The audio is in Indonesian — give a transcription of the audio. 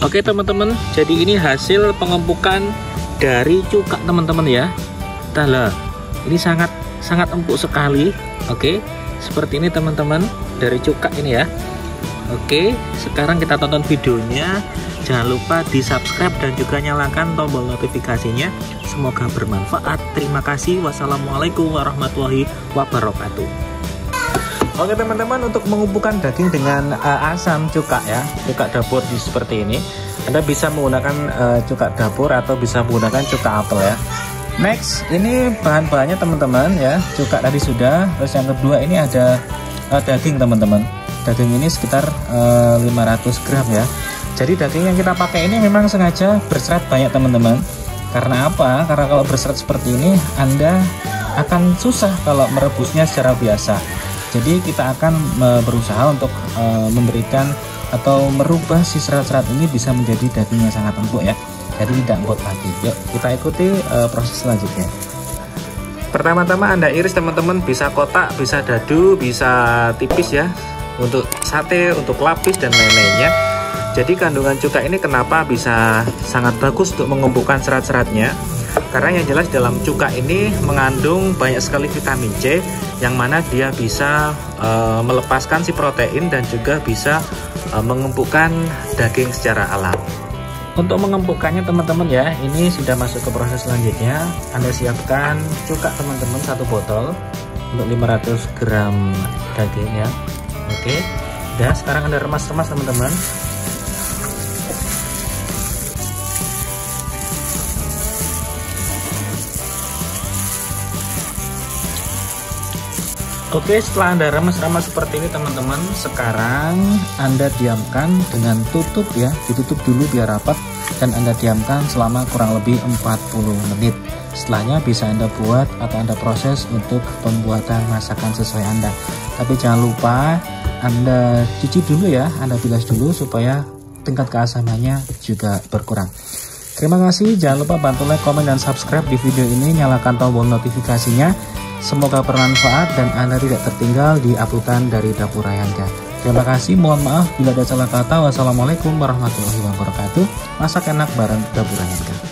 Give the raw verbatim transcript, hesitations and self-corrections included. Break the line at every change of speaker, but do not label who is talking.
Oke teman-teman, jadi ini hasil pengempukan dari cuka teman-teman ya. Tala, ini sangat sangat empuk sekali. Oke, seperti ini teman-teman dari cuka ini ya. Oke, sekarang kita tonton videonya. Jangan lupa di subscribe dan juga nyalakan tombol notifikasinya. Semoga bermanfaat. Terima kasih. Wassalamualaikum warahmatullahi wabarakatuh. Oke teman-teman, untuk mengumpulkan daging dengan uh, asam cuka ya, cuka dapur di seperti ini, Anda bisa menggunakan uh, cuka dapur atau bisa menggunakan cuka apel ya. Next, ini bahan-bahannya teman-teman ya, cuka tadi sudah. Terus yang kedua ini ada uh, daging teman-teman. Daging ini sekitar uh, lima ratus gram ya. Jadi daging yang kita pakai ini memang sengaja berserat banyak teman-teman. Karena apa? Karena kalau berserat seperti ini Anda akan susah kalau merebusnya secara biasa. Jadi kita akan berusaha untuk e, memberikan atau merubah si serat-serat ini bisa menjadi daging yang sangat empuk ya. Jadi tidak empuk lagi. Yuk kita ikuti e, proses selanjutnya. Pertama-tama Anda iris teman-teman, bisa kotak, bisa dadu, bisa tipis ya. Untuk sate, untuk lapis dan lain-lainnya. Jadi kandungan cuka ini kenapa bisa sangat bagus untuk mengumpulkan serat-seratnya? Karena yang jelas dalam cuka ini mengandung banyak sekali vitamin C, yang mana dia bisa e, melepaskan si protein dan juga bisa e, mengempukkan daging secara alami. Untuk mengempukkannya teman-teman ya, ini sudah masuk ke proses selanjutnya. Anda siapkan cuka teman-teman satu botol untuk lima ratus gram daging ya. Oke, dan sekarang Anda remas-remas teman-teman. Oke, setelah Anda remas-remas seperti ini teman-teman, sekarang Anda diamkan dengan tutup ya, ditutup dulu biar rapat, dan Anda diamkan selama kurang lebih empat puluh menit. Setelahnya bisa Anda buat atau Anda proses untuk pembuatan masakan sesuai Anda. Tapi jangan lupa Anda cuci dulu ya, Anda bilas dulu supaya tingkat keasamannya juga berkurang. Terima kasih, jangan lupa bantu like, komen, dan subscribe di video ini, nyalakan tombol notifikasinya. Semoga bermanfaat dan Anda tidak tertinggal di uploadan dari Dapur Rayhanka. Terima kasih, mohon maaf bila ada salah kata. Wassalamualaikum warahmatullahi wabarakatuh. Masak enak bareng Dapur Rayhanka.